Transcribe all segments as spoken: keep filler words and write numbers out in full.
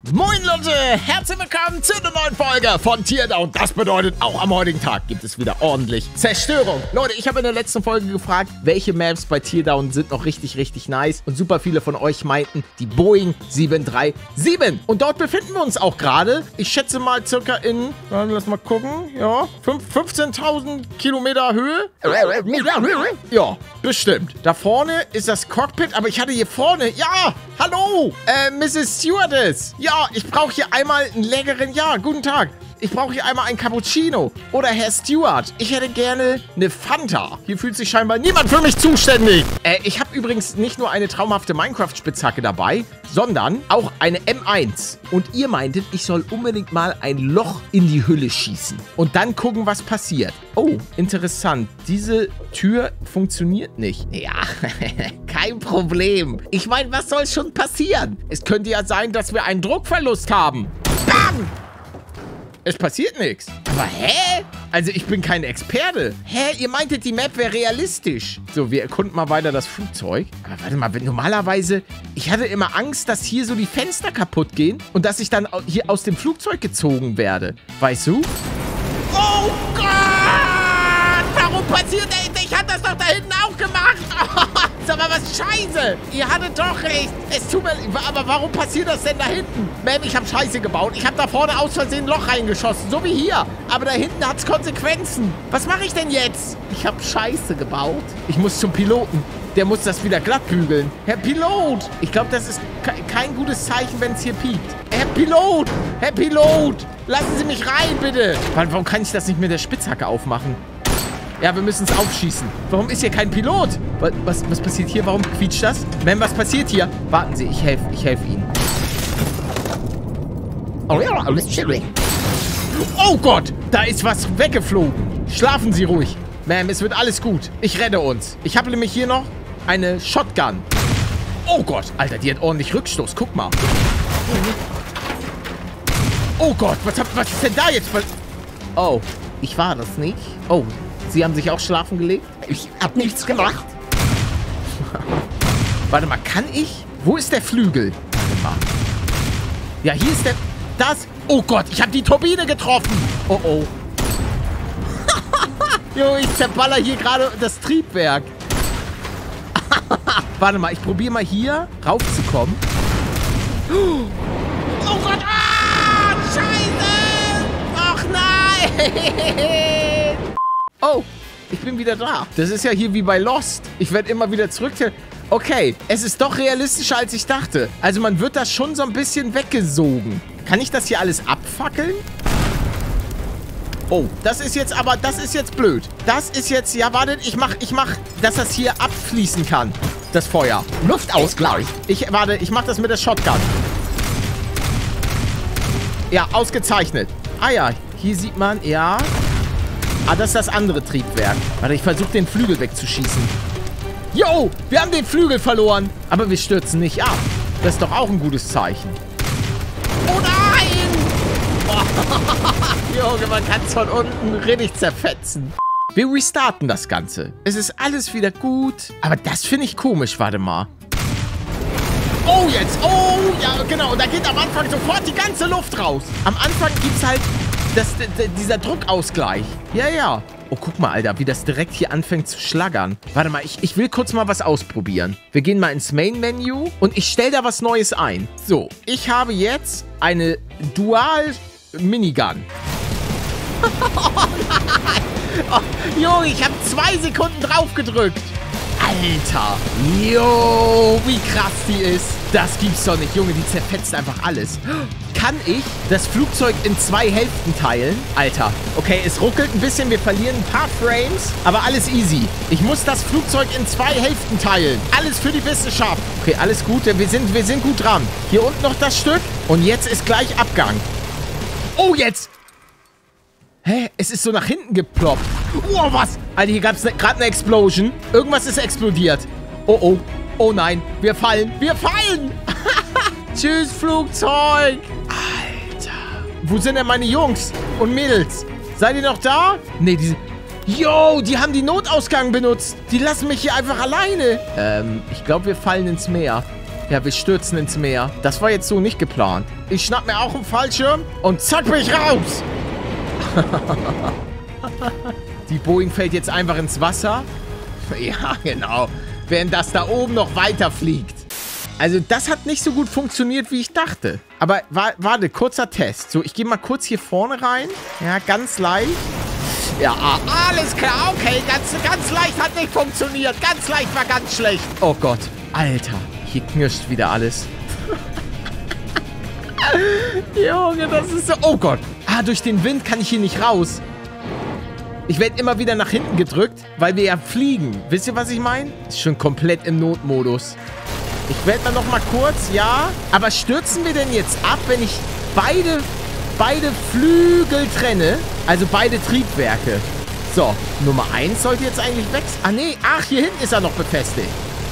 Moin Leute, herzlich willkommen zu einer neuen Folge von Teardown. Das bedeutet, auch am heutigen Tag gibt es wieder ordentlich Zerstörung. Leute, ich habe in der letzten Folge gefragt, welche Maps bei Teardown sind noch richtig, richtig nice. Und super viele von euch meinten die Boeing sieben drei sieben. Und dort befinden wir uns auch gerade. Ich schätze mal circa in, lass mal gucken, ja, fünfzehntausend Kilometer Höhe. Ja, bestimmt. Da vorne ist das Cockpit, aber ich hatte hier vorne, ja, hallo, äh, Misses Stewardess. Ja, ich brauche hier einmal einen leckeren, ja, guten Tag. Ich brauche hier einmal einen Cappuccino. Oder Herr Steward, ich hätte gerne eine Fanta. Hier fühlt sich scheinbar niemand für mich zuständig. Äh, ich habe übrigens nicht nur eine traumhafte Minecraft-Spitzhacke dabei, sondern auch eine M eins. Und ihr meintet, ich soll unbedingt mal ein Loch in die Hülle schießen. Und dann gucken, was passiert. Oh, interessant. Diese Tür funktioniert nicht. Ja, kein Problem. Ich meine, was soll schon passieren? Es könnte ja sein, dass wir einen Druckverlust haben. Bam! Es passiert nichts. Aber hä? Also ich bin kein Experte. Hä? Ihr meintet, die Map wäre realistisch. So, wir erkunden mal weiter das Flugzeug. Aber warte mal, wenn normalerweise... Ich hatte immer Angst, dass hier so die Fenster kaputt gehen und dass ich dann hier aus dem Flugzeug gezogen werde. Weißt du? Oh Gott! Warum passiert das? Ich hatte das doch da hinten auch gemacht. Sag mal, was scheiße. Ihr hattet doch recht. Es tut mir... Aber warum passiert das denn da hinten? Ma'am, ich habe Scheiße gebaut. Ich habe da vorne aus Versehen ein Loch reingeschossen. So wie hier. Aber da hinten hat es Konsequenzen. Was mache ich denn jetzt? Ich habe Scheiße gebaut. Ich muss zum Piloten. Der muss das wieder glatt bügeln. Herr Pilot. Ich glaube, das ist ke kein gutes Zeichen, wenn es hier piept. Herr Pilot. Herr Pilot. Lassen Sie mich rein, bitte. Warum kann ich das nicht mit der Spitzhacke aufmachen? Ja, wir müssen es aufschießen. Warum ist hier kein Pilot? Was, was, was passiert hier? Warum quietscht das? Ma'am, was passiert hier? Warten Sie, ich helfe ich helf Ihnen. Oh Gott, da ist was weggeflogen. Schlafen Sie ruhig. Ma'am, es wird alles gut. Ich rette uns. Ich habe nämlich hier noch eine Shotgun. Oh Gott, Alter, die hat ordentlich Rückstoß. Guck mal. Oh Gott, was, hab, was ist denn da jetzt? Oh, ich war das nicht. Oh, Sie haben sich auch schlafen gelegt? Ich hab nichts gemacht. Warte mal, kann ich? Wo ist der Flügel? Warte mal. Ja, hier ist der... Das... Oh Gott, ich habe die Turbine getroffen. Oh, oh. Jo, ich zerballer hier gerade das Triebwerk. Warte mal, ich probiere mal hier raufzukommen. Oh Gott, ah, Scheiße! Ach nein! Oh, ich bin wieder da. Das ist ja hier wie bei Lost. Ich werde immer wieder zurück... Okay, es ist doch realistischer, als ich dachte. Also man wird das schon so ein bisschen weggesogen. Kann ich das hier alles abfackeln? Oh, das ist jetzt aber... Das ist jetzt blöd. Das ist jetzt... Ja, wartet, ich mach, ich mach, dass das hier abfließen kann. Das Feuer. Luftausgleich. Ich, warte, ich mach das mit der Shotgun. Ja, ausgezeichnet. Ah ja, hier sieht man... Ja... Ah, das ist das andere Triebwerk. Warte, ich versuche den Flügel wegzuschießen. Jo, wir haben den Flügel verloren. Aber wir stürzen nicht ab. Das ist doch auch ein gutes Zeichen. Oh nein! Oh. Junge, man kann es von unten richtig zerfetzen. Wir restarten das Ganze. Es ist alles wieder gut. Aber das finde ich komisch. Warte mal. Oh, jetzt. Oh, ja, genau. Und da geht am Anfang sofort die ganze Luft raus. Am Anfang gibt es halt... Das, dieser Druckausgleich. Ja, ja. Oh, guck mal, Alter, wie das direkt hier anfängt zu schlaggern. Warte mal, ich, ich will kurz mal was ausprobieren. Wir gehen mal ins Main-Menü und ich stelle da was Neues ein. So, ich habe jetzt eine Dual-Minigun. Oh nein! Oh, Junge, ich habe zwei Sekunden drauf gedrückt. Alter. Jo, wie krass die ist. Das gibt's doch nicht, Junge, die zerfetzt einfach alles. Kann ich das Flugzeug in zwei Hälften teilen? Alter, okay, es ruckelt ein bisschen, wir verlieren ein paar Frames, aber alles easy. Ich muss das Flugzeug in zwei Hälften teilen. Alles für die Wissenschaft. Okay, alles gut, wir sind, wir sind gut dran. Hier unten noch das Stück und jetzt ist gleich Abgang. Oh, jetzt! Hä? Es ist so nach hinten geploppt. Oh, was? Alter, hier gab es ne, gerade eine Explosion. Irgendwas ist explodiert. Oh, oh. Oh nein, wir fallen. Wir fallen! Tschüss, Flugzeug! Alter. Wo sind denn meine Jungs und Mädels? Seid ihr noch da? Nee, die... Yo, die haben die Notausgang benutzt. Die lassen mich hier einfach alleine. Ähm, ich glaube, wir fallen ins Meer. Ja, wir stürzen ins Meer. Das war jetzt so nicht geplant. Ich schnapp mir auch einen Fallschirm und zack, bin ich raus. Die Boeing fällt jetzt einfach ins Wasser. Ja, genau. Während das da oben noch weiter fliegt. Also, das hat nicht so gut funktioniert, wie ich dachte. Aber wa warte, kurzer Test. So, ich gehe mal kurz hier vorne rein. Ja, ganz leicht. Ja, alles klar. Okay, ganz, ganz leicht hat nicht funktioniert. Ganz leicht war ganz schlecht. Oh Gott. Alter, hier knirscht wieder alles. Junge, das ist so... Oh Gott. Ah, durch den Wind kann ich hier nicht raus. Ich werde immer wieder nach hinten gedrückt, weil wir ja fliegen. Wisst ihr, was ich meine? Ist schon komplett im Notmodus. Ich werde dann noch mal kurz, ja. Aber stürzen wir denn jetzt ab, wenn ich beide, beide Flügel trenne? Also beide Triebwerke. So, Nummer eins sollte jetzt eigentlich wechseln. Ah, nee. Ach, hier hinten ist er noch befestigt.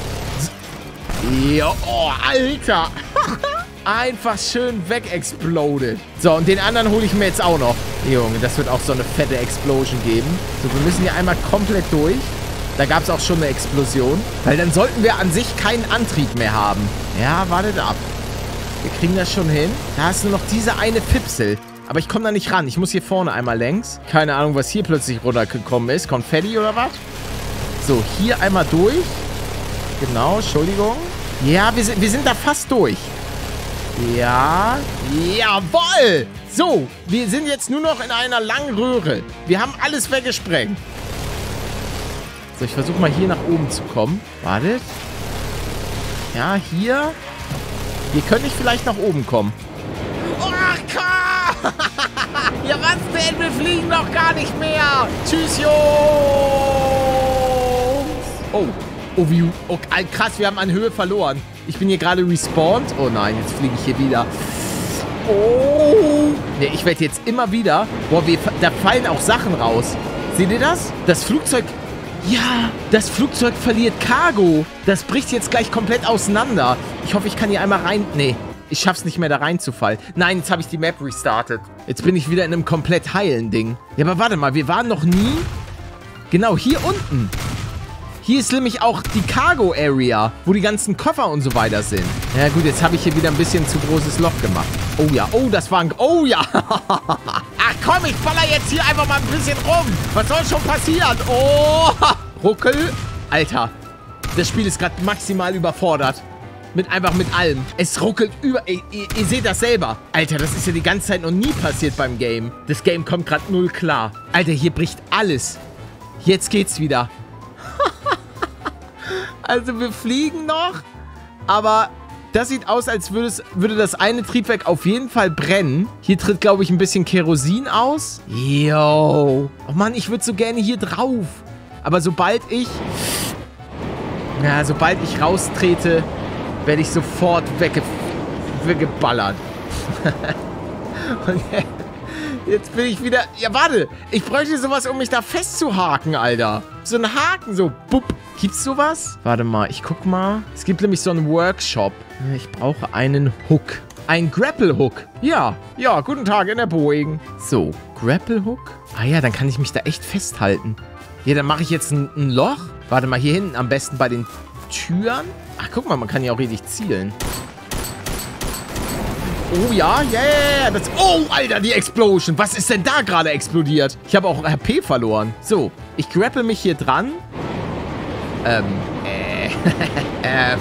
Ja, oh, Alter. Einfach schön wegexploded. So, und den anderen hole ich mir jetzt auch noch. Junge, das wird auch so eine fette Explosion geben. So, wir müssen hier einmal komplett durch. Da gab es auch schon eine Explosion. Weil dann sollten wir an sich keinen Antrieb mehr haben. Ja, wartet ab. Wir kriegen das schon hin. Da ist nur noch diese eine Fipsel. Aber ich komme da nicht ran. Ich muss hier vorne einmal längs. Keine Ahnung, was hier plötzlich runtergekommen ist. Konfetti oder was? So, hier einmal durch. Genau, Entschuldigung. Ja, wir sind, wir sind da fast durch. Ja, jawohl. So, wir sind jetzt nur noch in einer langen Röhre. Wir haben alles weggesprengt. So, ich versuche mal hier nach oben zu kommen. Wartet. Ja, hier. Hier könnte ich vielleicht nach oben kommen. Ach, ja, was denn? Wir fliegen noch gar nicht mehr. Tschüss, Jungs. Oh. Oh, wie... Oh, krass, wir haben an Höhe verloren. Ich bin hier gerade respawned. Oh nein, jetzt fliege ich hier wieder. Oh. Ne, ich werde jetzt immer wieder... Boah, wir, da fallen auch Sachen raus. Seht ihr das? Das Flugzeug... Ja, das Flugzeug verliert Cargo. Das bricht jetzt gleich komplett auseinander. Ich hoffe, ich kann hier einmal rein... Nee, ich schaff's nicht mehr, da reinzufallen. Nein, jetzt habe ich die Map restartet. Jetzt bin ich wieder in einem komplett heilen Ding. Ja, aber warte mal, wir waren noch nie... Genau, hier unten. Hier ist nämlich auch die Cargo Area, wo die ganzen Koffer und so weiter sind. Ja gut, jetzt habe ich hier wieder ein bisschen zu großes Loch gemacht. Oh ja, oh, das war ein... Oh ja. Ach komm, ich baller jetzt hier einfach mal ein bisschen rum. Was soll schon passieren? Oh, Ruckel. Alter, das Spiel ist gerade maximal überfordert. Mit einfach mit allem. Es ruckelt über... Ihr, ihr, ihr seht das selber. Alter, das ist ja die ganze Zeit noch nie passiert beim Game. Das Game kommt gerade null klar. Alter, hier bricht alles. Jetzt geht's wieder. Also wir fliegen noch, aber das sieht aus, als würde, es, würde das eine Triebwerk auf jeden Fall brennen. Hier tritt, glaube ich, ein bisschen Kerosin aus. Yo. Oh Mann, ich würde so gerne hier drauf. Aber sobald ich... Ja, sobald ich raustrete, werde ich sofort wegge weggeballert. Und jetzt bin ich wieder... Ja, warte. Ich bräuchte sowas, um mich da festzuhaken, Alter. So ein Haken, so... Bupp. Gibt's sowas? Warte mal, ich guck mal. Es gibt nämlich so einen Workshop. Ich brauche einen Hook. Ein Grapple-Hook. Ja, ja, guten Tag in der Boeing. So, Grapple-Hook. Ah ja, dann kann ich mich da echt festhalten. Ja, dann mache ich jetzt ein, ein Loch. Warte mal, hier hinten am besten bei den Türen. Ach, guck mal, man kann ja auch richtig zielen. Oh ja, ja, ja, ja. Das, oh, Alter, die Explosion. Was ist denn da gerade explodiert? Ich habe auch H P verloren. So, ich grapple mich hier dran. Ähm, äh, ähm.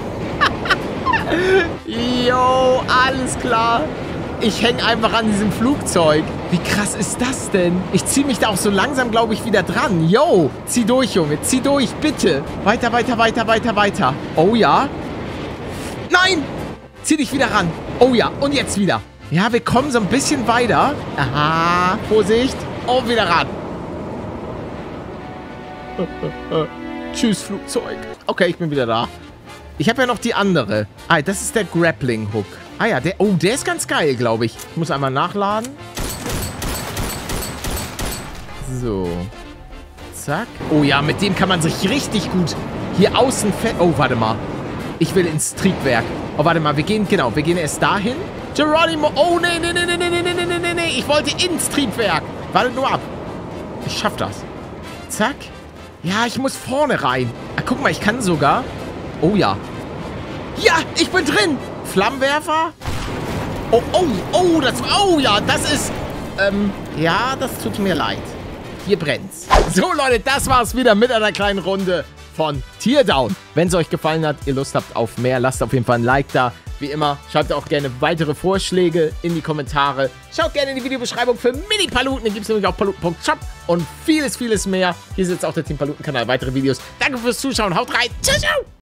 Jo, alles klar. Ich hänge einfach an diesem Flugzeug. Wie krass ist das denn? Ich ziehe mich da auch so langsam, glaube ich, wieder dran. Yo, zieh durch, Junge, zieh durch, bitte. Weiter, weiter, weiter, weiter, weiter. Oh ja. Nein! Zieh dich wieder ran. Oh ja, und jetzt wieder. Ja, wir kommen so ein bisschen weiter. Aha, Vorsicht. Und wieder ran. Tschüss, Flugzeug. Okay, ich bin wieder da. Ich habe ja noch die andere. Ah, das ist der Grappling Hook. Ah ja, der... Oh, der ist ganz geil, glaube ich. Ich muss einmal nachladen. So. Zack. Oh ja, mit dem kann man sich richtig gut hier außen fest... Oh, warte mal. Ich will ins Triebwerk. Oh, warte mal. Wir gehen... Genau, wir gehen erst dahin. Geronimo... Oh, nee, nee, nee, nee, nee, nee, nee, nee, nee, nee. Ich wollte ins Triebwerk. Warte nur ab. Ich schaff das. Zack. Ja, ich muss vorne rein. Ah, guck mal, ich kann sogar... Oh ja. Ja, ich bin drin. Flammenwerfer. Oh, oh, oh, das, oh ja, das ist, ähm, ja, das tut mir leid. Hier brennt's. So, Leute, das war's wieder mit einer kleinen Runde von Teardown. Wenn es euch gefallen hat, ihr Lust habt auf mehr, lasst auf jeden Fall ein Like da. Wie immer, schreibt auch gerne weitere Vorschläge in die Kommentare. Schaut gerne in die Videobeschreibung für Mini-Paluten. Den gibt es nämlich auf paluten punkt shop und vieles, vieles mehr. Hier ist jetzt auch der Team Paluten-Kanal. Weitere Videos. Danke fürs Zuschauen. Haut rein. Ciao, ciao.